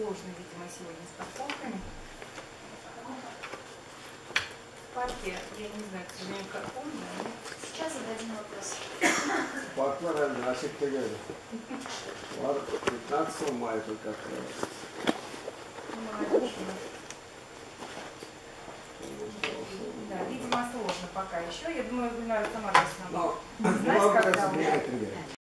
сложно, видимо, сегодня с парковками. В парке, я не знаю, к сожалению, как он, да? Сейчас зададим вопрос. Park var herhalde, açıkta geldi. Var, 15 мая только открывается. Да, видимо, сложно пока еще. Я думаю, Гульнара сама должна Но, знать, когда у меня... пример.